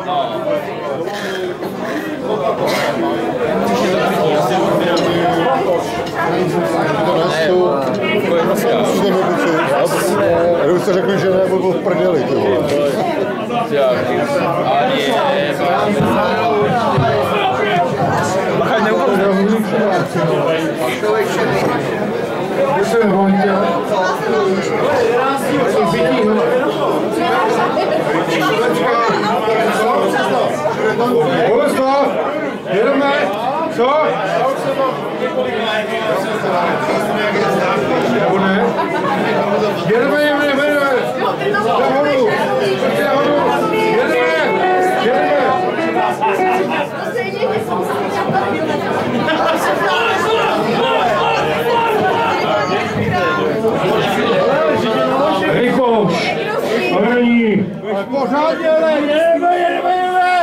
Už jste řekli, že nebyl v prdeli, ty vole. Boleslav, jedeme, co? Nebo ne? Jedeme. Rychloš, Avrení. Pořádně, jedeme.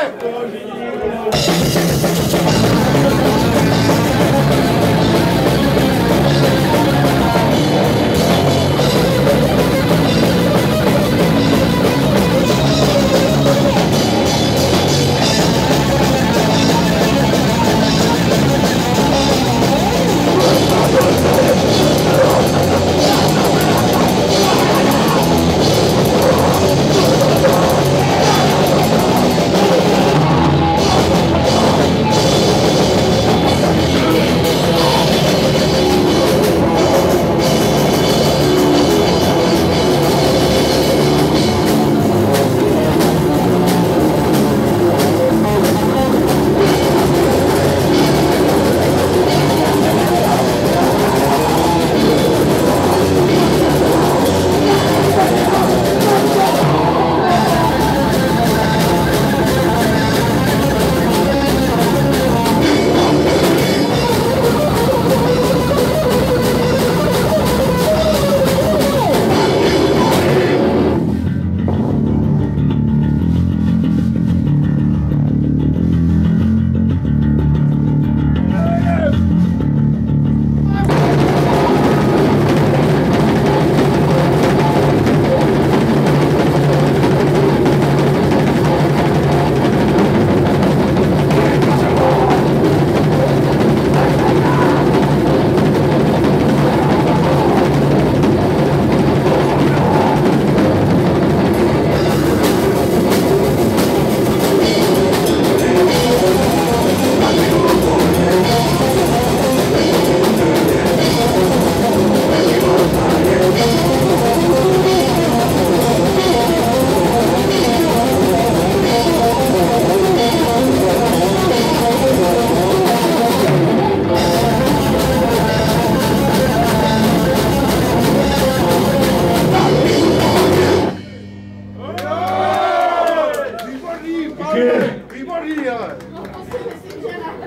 Výborný, ale. No to si myslím, že ne.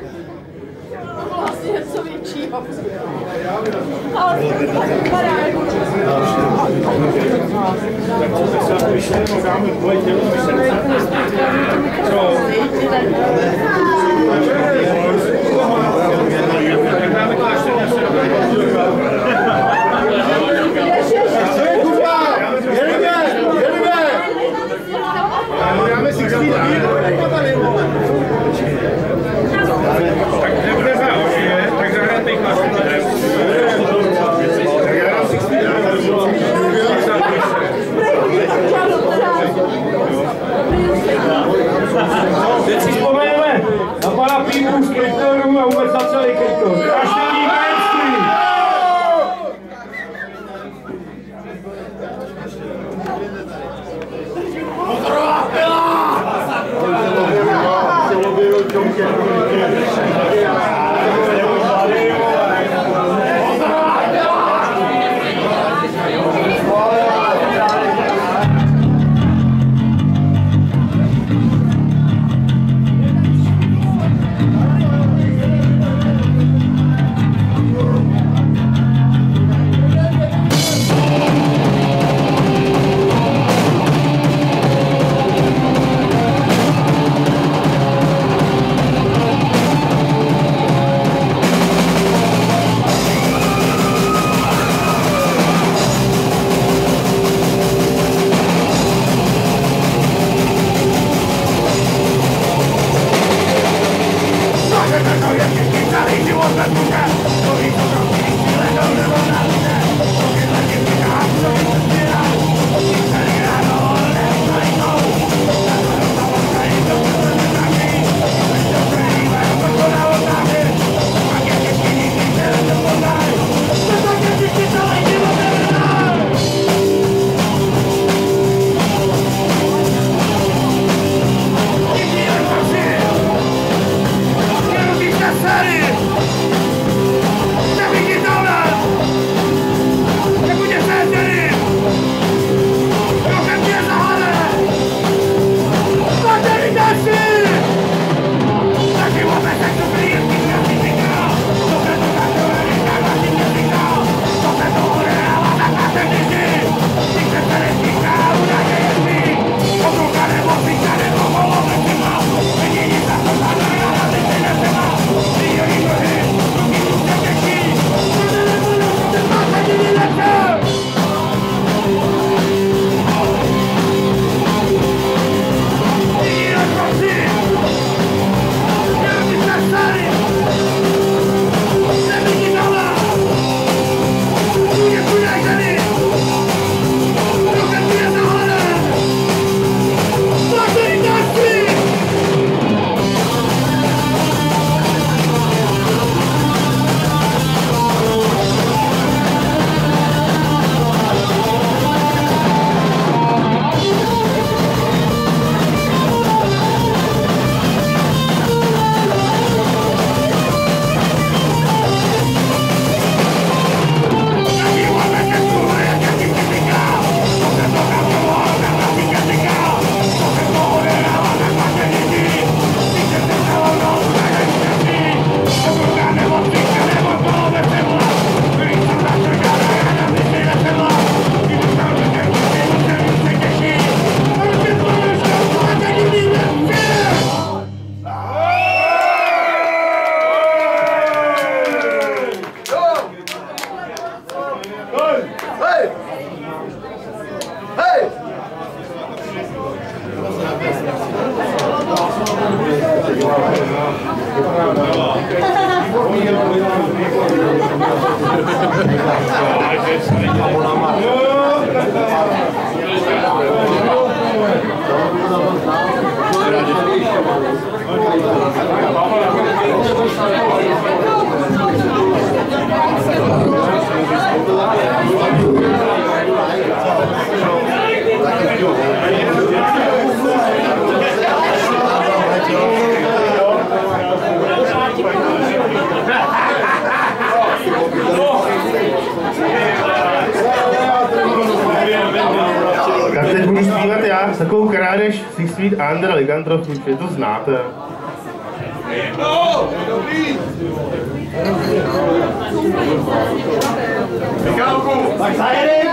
To bylo asi něco většího. Ale to vypadá jako Tak se vyšli, no dáme dvoje tělo, Dáme si chvíli, tak nebude zahořit, tak zahrajte jich na teď si vzpomeneme na pana Pípu z Kryptoru a vůbec na celý Kryptor. Strašný vojenství! Motorová pila! Tak teď budu zpívat já s takovou krádež Six Feet Under Lycanthrope, už je to znáte. Tak zajedej!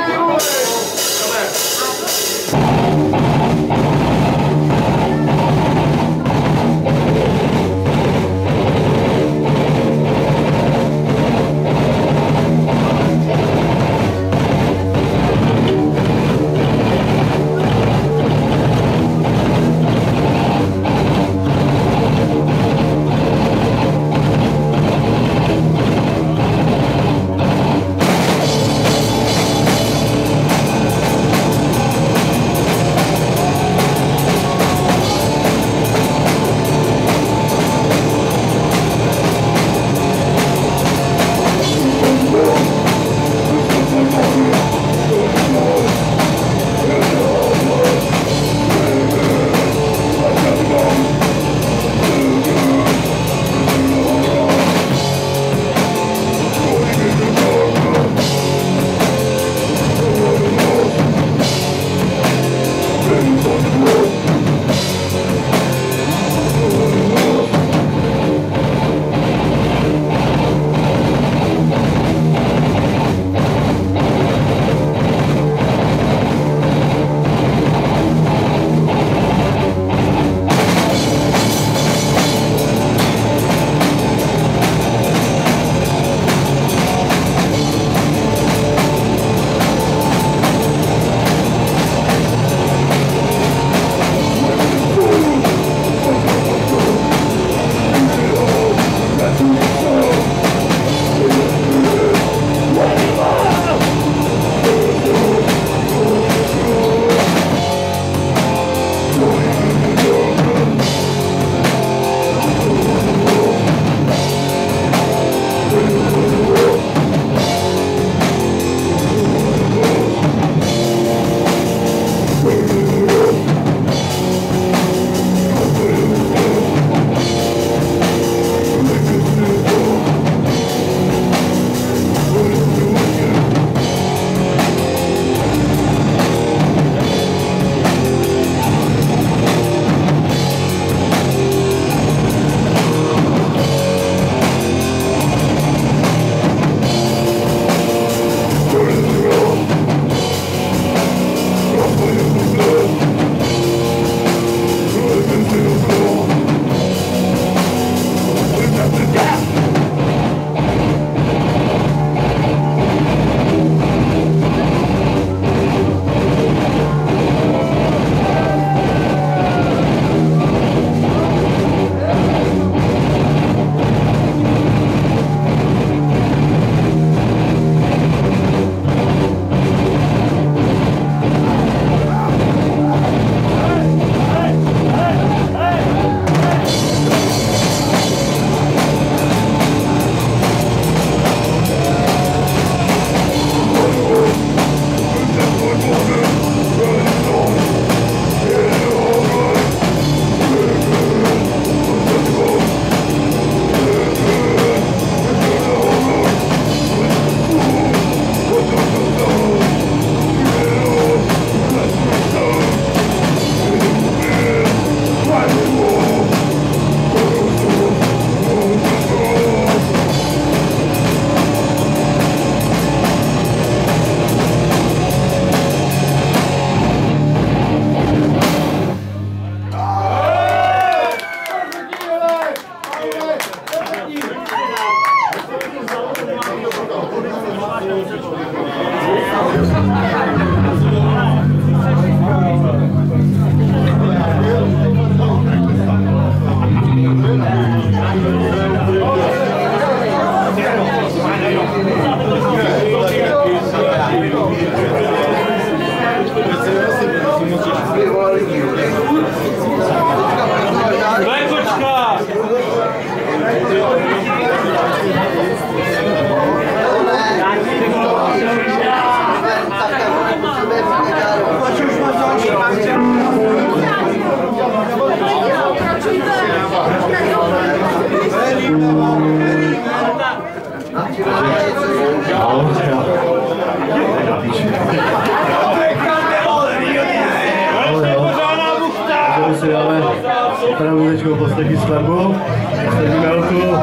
opravdu teďko poslední skladbu, poslední melku.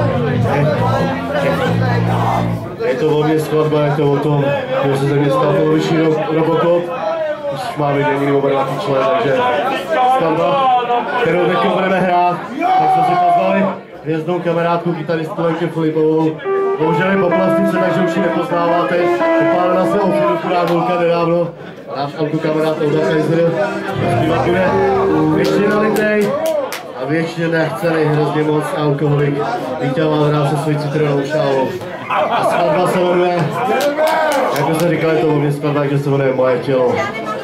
Je to o mě skladba, je to o tom, že se ze mě stal poloviční Robocop. Už máme denní oba dva člen, takže skladba, kterou teď budeme hrát, tak jsme si pozvali hvězdnou kamarádku, kytaristku Lenku Filipovou. Bohužel je po plastice, takže už ji nepoznáváte. Upálila se o Filipu Dávulka nedávno. Náš Alku kamarád Olda Kaiser. Zpívat bude většině nalitej a většině nechcený hrozně moc alkoholik. Vítě vám hrát se svojí citronovou šálou. A skladba se jmenuje, jako se říkali, to o mě skladba, takže se jmenuje Moje tělo.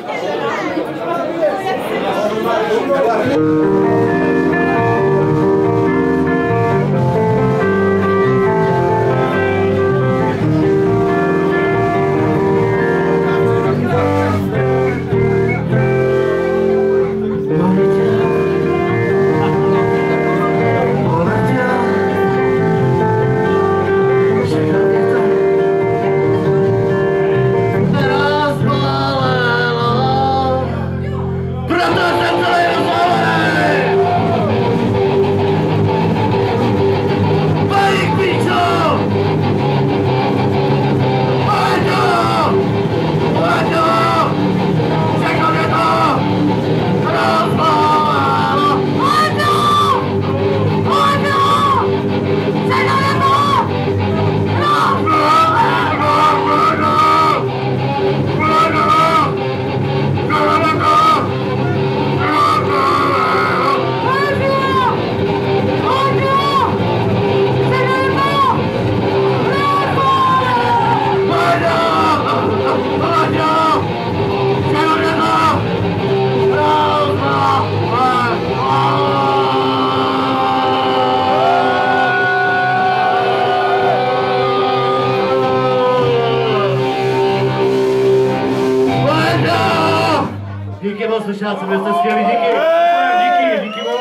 Díky moc, slyšáci, vy jste skvělí, díky. Díky moc.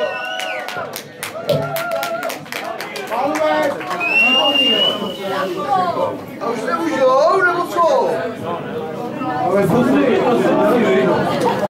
A už nemůžou, nebo co? Ale co si, to